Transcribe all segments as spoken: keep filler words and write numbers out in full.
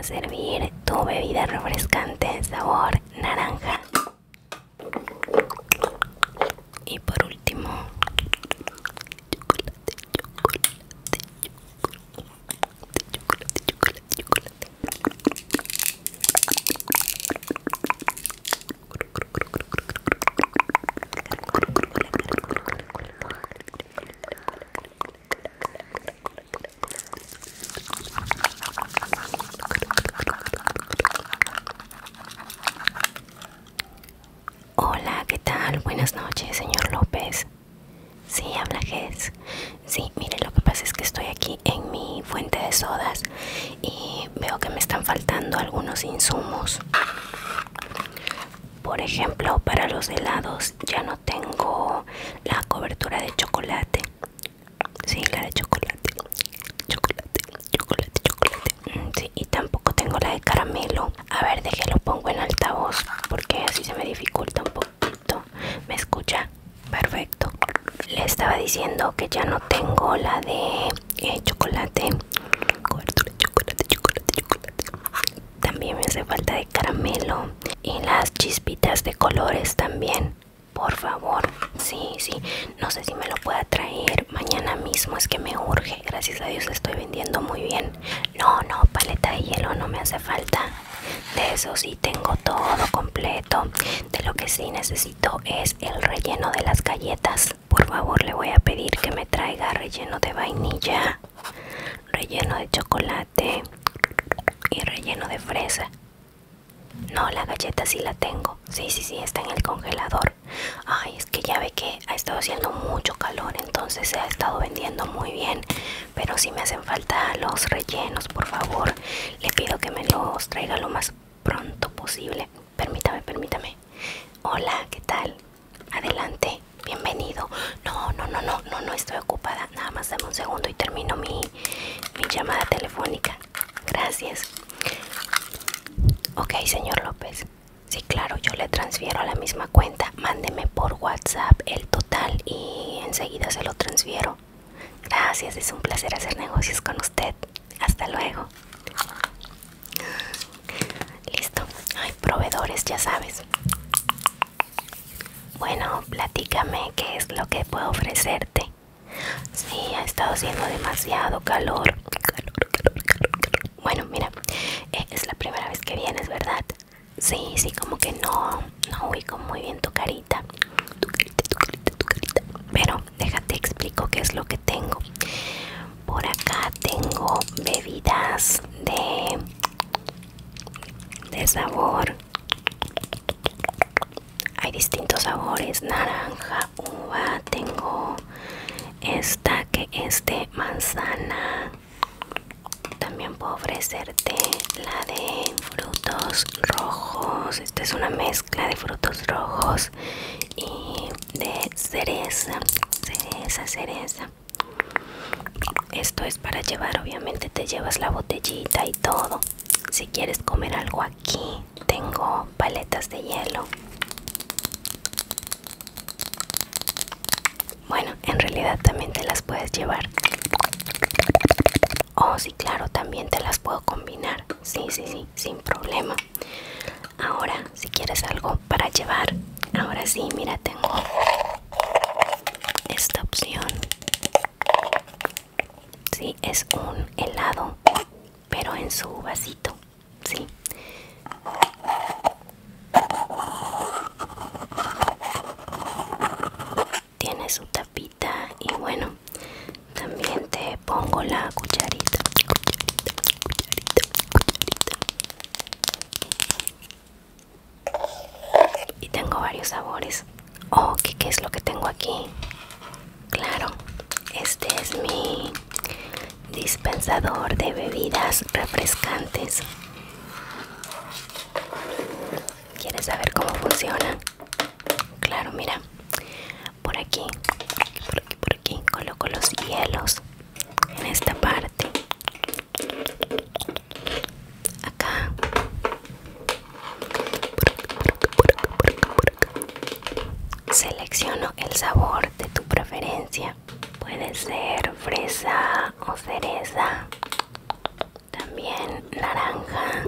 a servir tu bebida refrescante sabor naranja. Y por último, chocolate, chocolate, chocolate, chocolate, Hola, ¿qué tal? Buenas noches, señor López. Sí, habla Jess. Sí, mire, lo que pasa es que estoy aquí en mi fuente de sodas y veo que me están faltando algunos insumos. Por ejemplo, para los helados ya no tengo la cobertura de chocolate. Sí, la de chocolate. Chocolate, chocolate, chocolate. Mm, sí, y tampoco tengo la de caramelo. A ver, déjelo, pongo en altavoz porque así se me dificulta un poquito. ¿Me escucha? Perfecto. Le estaba diciendo que ya no tengo la de eh, chocolate. Cobertura de chocolate, chocolate, chocolate. También me hace falta de caramelo. Y las chispitas de colores también. Por favor. Sí, sí. No sé si me lo pueda traer mañana mismo. Es que me urge. Gracias a Dios estoy vendiendo muy bien. No, no, paleta de hielo no me hace falta. De eso sí tengo todo completo. De lo que sí necesito es el relleno de las galletas. Por favor, le voy a pedir que me traiga relleno de vainilla, relleno de chocolate y relleno de fresa. No, la galleta sí la tengo. Sí, sí, sí, está en el congelador. Ay, es que ya ve que ha estado haciendo mucho calor, entonces se ha estado vendiendo muy bien. Pero sí me hacen falta los rellenos, por favor. Le pido que me los traiga lo más pronto posible. Permítame, permítame. Hola, ¿qué tal? Adelante, bienvenido. No, no, no, no, no, no estoy ocupada. Nada más dame un segundo y termino mi, mi llamada telefónica. Gracias. Ok, señor López. Sí, claro, yo le transfiero a la misma cuenta. Mándeme por WhatsApp el total y enseguida se lo transfiero. Gracias, es un placer hacer negocios con usted. Hasta luego. Listo. Ay, proveedores, ya sabes. Bueno, platícame qué es lo que puedo ofrecerte. Sí, ha estado haciendo demasiado calor. Calor, calor, calor, calor. Bueno, mira, eh, es la primera vez que vienes, ¿verdad? Sí, sí, como que no, no ubico muy bien tu carita. Tu carita, tu carita, tu carita. Pero déjate explico qué es lo que tengo. Por acá tengo bebidas de, de sabor. Hay distintos sabores, naranja, uva, tengo esta que es de manzana. También puedo ofrecerte la de frutos rojos. Esta es una mezcla de frutos rojos y de cereza, cereza, cereza. Esto es para llevar, obviamente te llevas la botellita y todo. Si quieres comer algo aquí, tengo paletas de hielo. Bueno, en realidad también te las puedes llevar. Oh, sí, claro, también te las puedo combinar. Sí, sí, sí, sin problema. Ahora, si quieres algo para llevar, ahora sí, mira, tengo esta opción. Sí, es un helado, pero en su vasito. Sí. Tiene su tapita y bueno, también te pongo la cucharita, cucharita, cucharita, cucharita. Y tengo varios sabores. Oh, ¿qué, qué es lo que tengo aquí? Claro, este es mi dispensador de bebidas refrescantes. ¿Quieres saber cómo funciona? Claro, mira. Por aquí, por aquí, por aquí, por aquí, coloco los hielos en esta parte. Acá. Por acá, por acá, por acá, por acá. Selecciono el sabor de tu preferencia. Puede ser fresa o cereza. También naranja.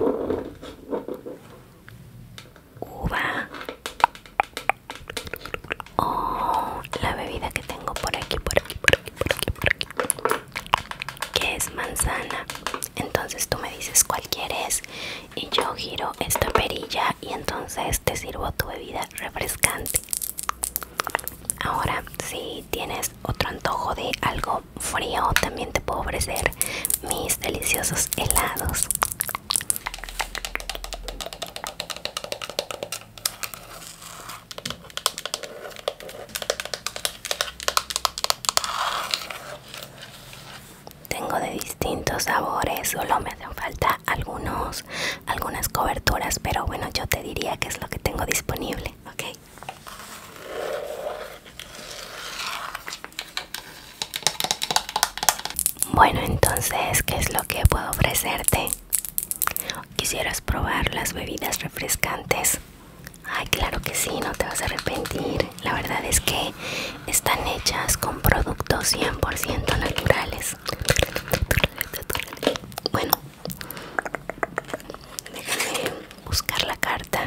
retiro esta perilla y entonces te sirvo tu bebida refrescante. Ahora, si tienes otro antojo de algo frío, también te puedo ofrecer mis deliciosos helados. Tengo de distintos sabores, solo me hacen falta algunos, algunas coberturas, pero bueno, yo te diría que es lo que tengo disponible, ¿ok? Bueno, entonces, ¿qué es lo que puedo ofrecerte? ¿Quisieras probar las bebidas refrescantes? Ay, claro que sí, no te vas a arrepentir. La verdad es que están hechas con productos cien por ciento naturales. Bueno, déjame buscar la carta.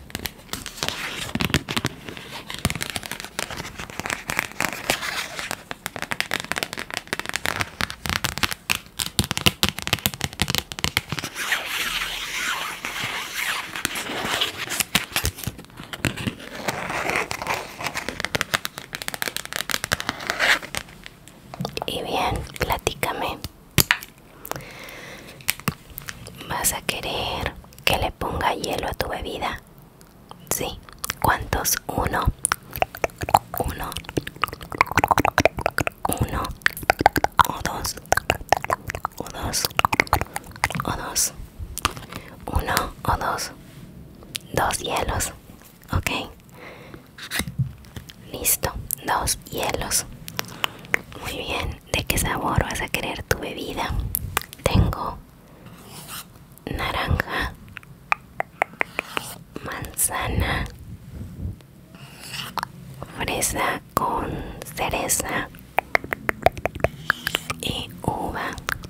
Y bien, platícame. ¿Vas a querer que le ponga hielo a tu bebida? Sí. ¿Cuántos? Uno. Uno. Uno. O dos. O dos. O dos. Uno o dos. Dos hielos. Ok. Listo. Dos hielos. Muy bien. ¿De qué sabor vas a querer tu bebida? Tengo naranja, manzana, fresa con cereza y uva.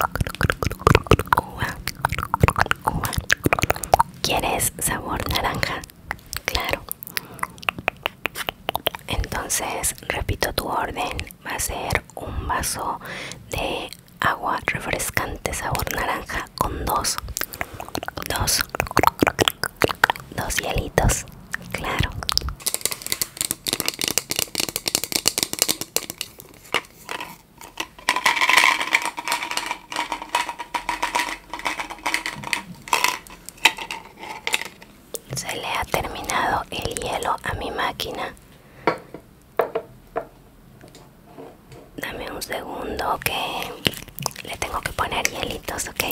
Uva. Uva. ¿Quieres sabor naranja? Claro. Entonces, repito tu orden. Va a ser un vaso de agua refrescante sabor naranja con dos. Dos. Dos hielitos. Claro. Se le ha terminado el hielo a mi máquina. Dame un segundo que le tengo que poner hielitos, ¿ok?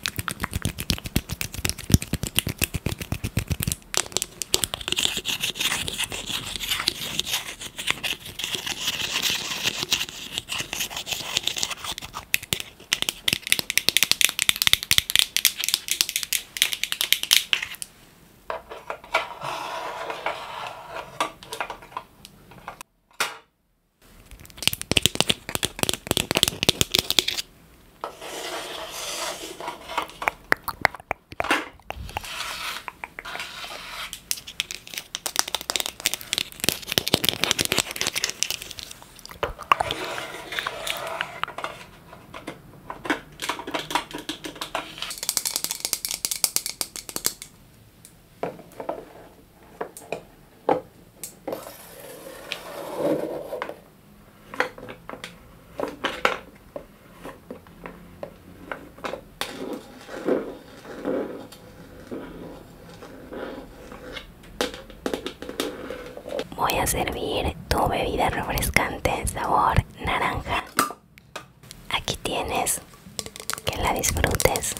Voy a servir tu bebida refrescante sabor naranja. Aquí tienes, que la disfrutes.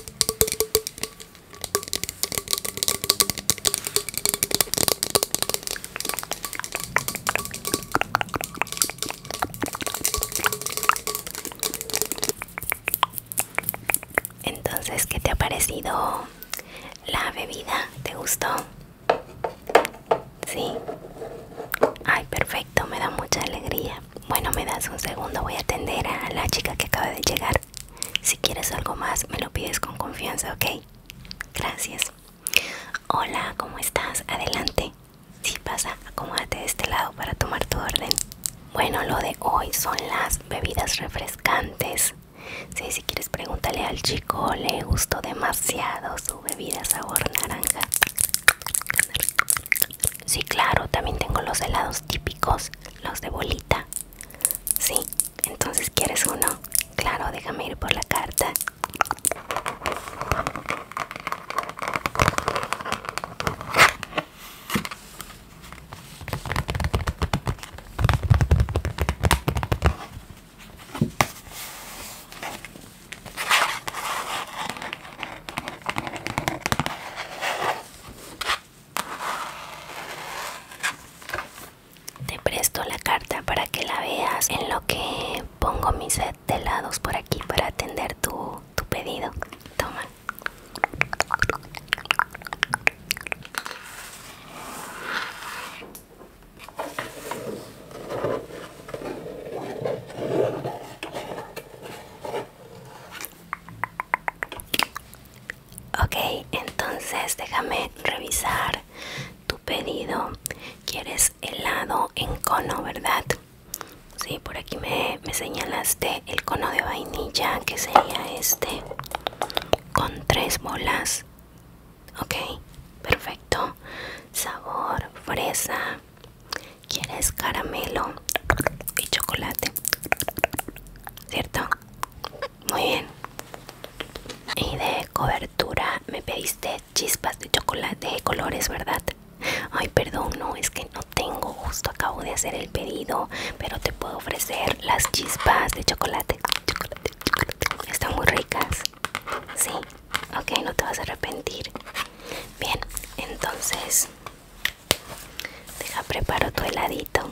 Entonces, ¿qué te ha parecido la bebida? ¿Te gustó? Sí. Ay, perfecto, me da mucha alegría. Bueno, me das un segundo, voy a atender a la chica que acaba de llegar. Si quieres algo más, me lo pides con confianza, ¿ok? Gracias. Hola, ¿cómo estás? Adelante. Sí, pasa, acomódate de este lado para tomar tu orden. Bueno, lo de hoy son las bebidas refrescantes. Sí, si quieres pregúntale al chico, le gustó demasiado su bebida sabor naranja. Sí, claro, también tengo los helados típicos, los de bolita. Sí, entonces ¿quieres uno? Claro, déjame ir por la carta. Te presto la carta para que la veas en lo que pongo mi set de helados por aquí para atender tu, tu pedido. Toma. Ok, entonces déjame revisar tu pedido. ¿Quieres helado en cono, verdad? Sí, por aquí me, me señalaste el cono de vainilla, que sería este, con tres bolas. Ok, perfecto. Sabor fresa. ¿Quieres caramelo y chocolate? ¿Cierto? Muy bien. Y de cobertura me pediste chispas de chocolate de colores, ¿verdad? Ay, perdón, no, es que no tengo, justo acabo de hacer el pedido, pero te puedo ofrecer las chispas de chocolate. Chocolate, chocolate. Están muy ricas. Sí, ok, no te vas a arrepentir. Bien, entonces deja preparo tu heladito.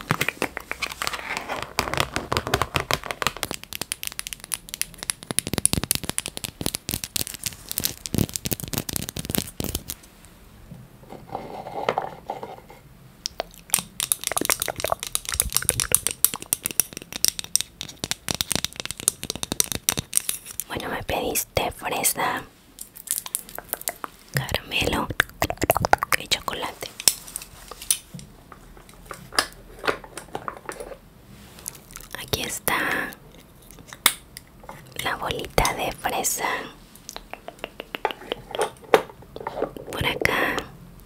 Bueno, me pediste fresa, caramelo y chocolate. Aquí está la bolita de fresa. Por acá.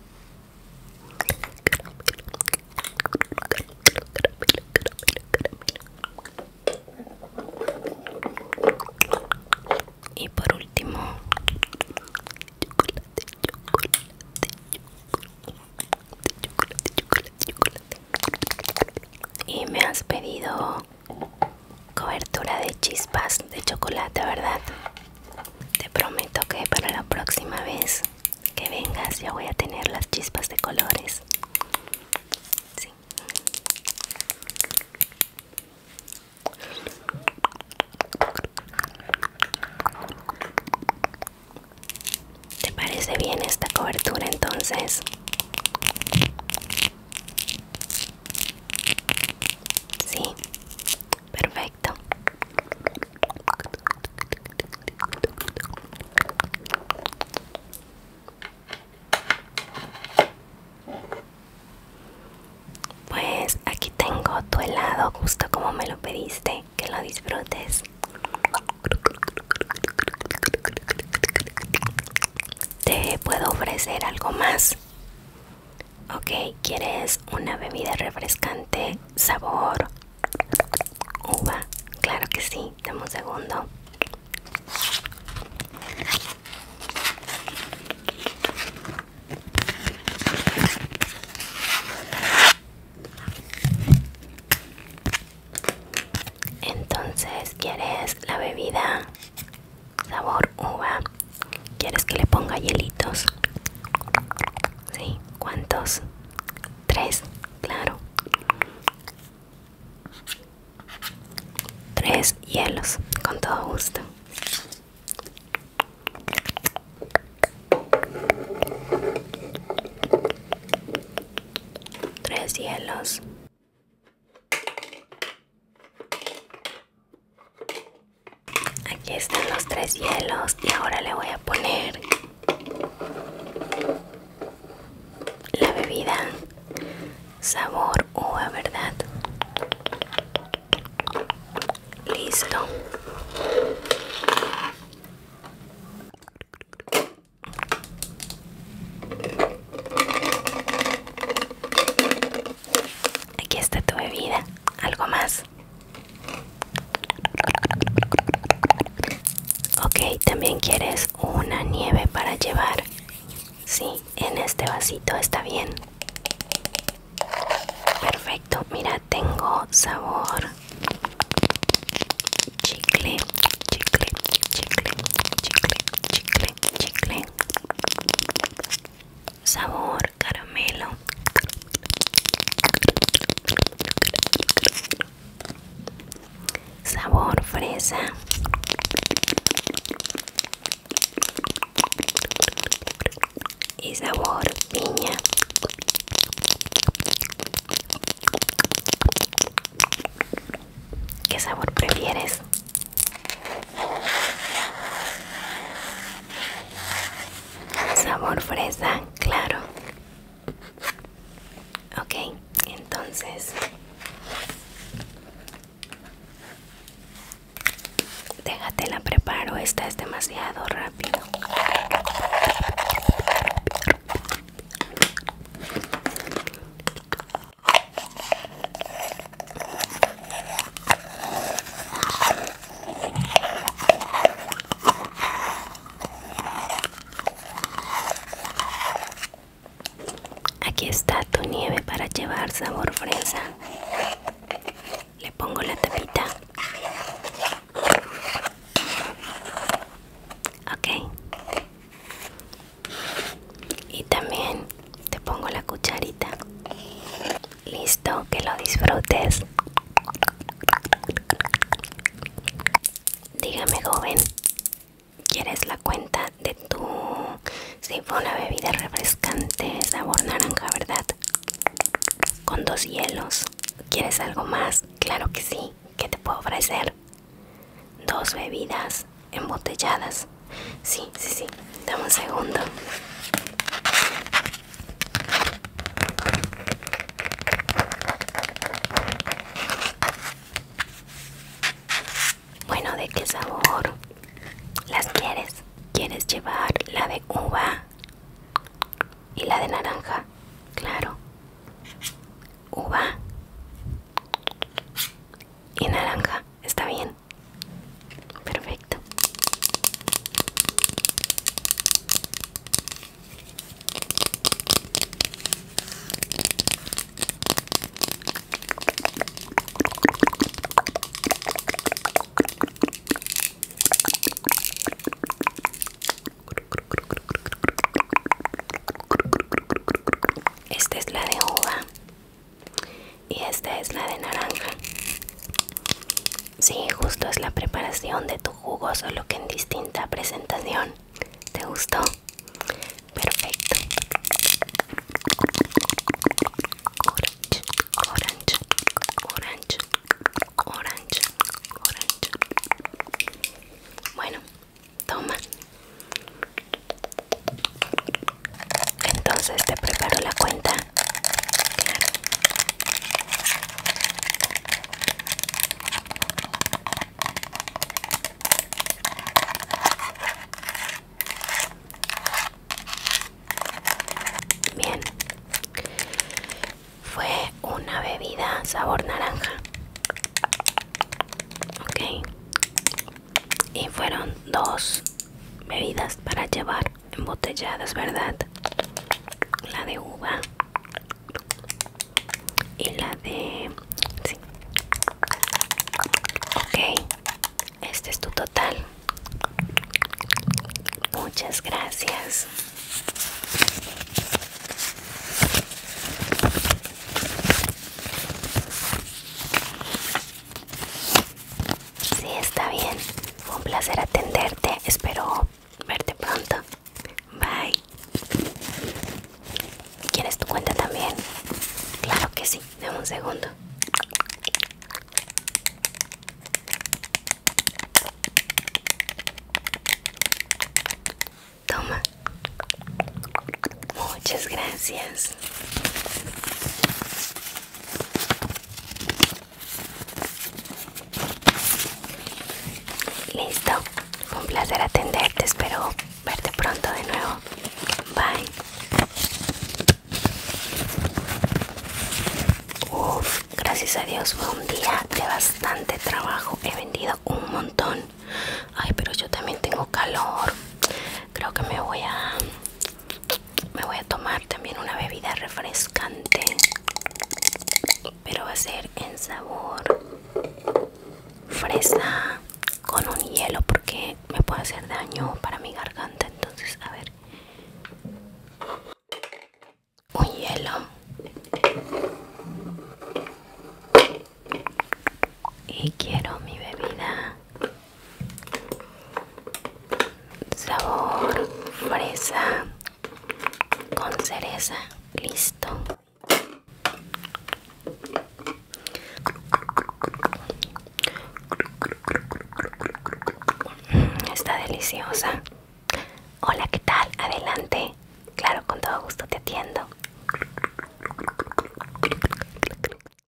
Y por último, chocolate, chocolate, chocolate, chocolate, chocolate. Y me has pedido cobertura de chispas de chocolate, ¿verdad? Te prometo que para la próxima vez que vengas ya voy a tener las chispas de colores. Sí. ¿Te parece bien esta cobertura entonces? Sí, perfecto. Pues aquí tengo tu helado justo como me lo pediste, que lo disfrutes. ¿Te puedo ofrecer algo más? Ok, ¿quieres una bebida refrescante sabor uva? Claro que sí, dame un segundo. Entonces, ¿quieres la bebida sabor uva? ¿Quieres que le ponga hielitos? Sí, ¿cuántos? Tres, claro. Tres hielos, con todo gusto. Tres hielos. Aquí están los tres hielos y ahora le voy a poner la bebida sabor uva, ¿verdad? Listo. Sí, en este vasito está bien. Perfecto, mira, tengo sabor chicle, chicle, chicle, chicle, chicle, chicle. Sabor caramelo. Sabor fresa. Y sabor piña. ¿Qué sabor prefieres? Sabor fresa, claro. Ok, entonces déjate la preparo, esta es demasiado rápido. Aquí está tu nieve para llevar sabor fresa. Le pongo la tapita. Ok. Y también te pongo la cucharita. Listo, que lo disfrutes. Dígame, joven, ¿quieres la cuenta de tu... Sí, fue una bebida refrescante, sabor naranja, ¿verdad? Con dos hielos. ¿Quieres algo más? Claro que sí. ¿Qué te puedo ofrecer? Dos bebidas embotelladas. Sí, sí, sí. Dame un segundo. Bueno, ¿de qué sabor las quieres? ¿Quieres llevar la de uva y la de naranja? Claro. Uva y naranja. ¿Está bien? Perfecto. Esta es la de uva y esta es la de naranja. Sí, justo es la preparación de tu jugo, solo que en distinta presentación. ¿Te gustó? Perfecto. Orange, orange, orange, orange, orange. Bueno, toma. Entonces te preparo la cuenta. Claro. Bien. Fue una bebida sabor naranja. Ok. Y fueron dos bebidas para llevar embotelladas, ¿verdad? La de uva y la de... Sí. Ok. Este es tu total. Muchas gracias. Sí, está bien. Fue un placer atenderte. Espero verte pronto. Bye. ¿Quieres tu cuenta también? Claro que sí. Dame un segundo. Toma. Muchas gracias. Listo. Fue un placer atenderte. Espero verte pronto de nuevo. Bye. Uf, gracias a Dios fue un día de bastante trabajo. He vendido un montón. Ay, pero yo también tengo calor. Creo que me voy a... refrescante, pero va a ser en sabor fresa con un hielo porque me puede hacer daño para mi garganta. Entonces, a ver, un hielo y quiero mi bebida sabor fresa con cereza. Listo. Está deliciosa. Hola, ¿qué tal? Adelante.